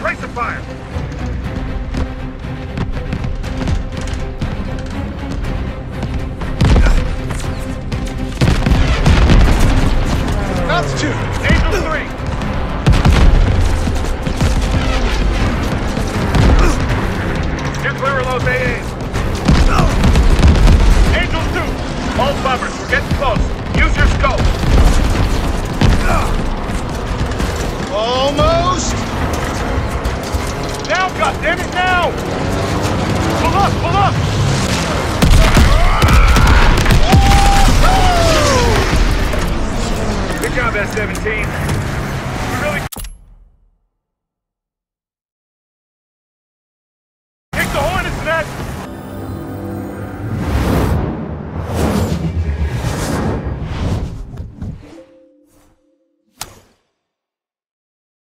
Brace the fire! That's 2! Angel 3! You're clear of those AAs. Angel 2! All bummers, we're getting close. Use your scope. Almost! Now, goddammit, now! Pull up, pull up! Good job, S-17.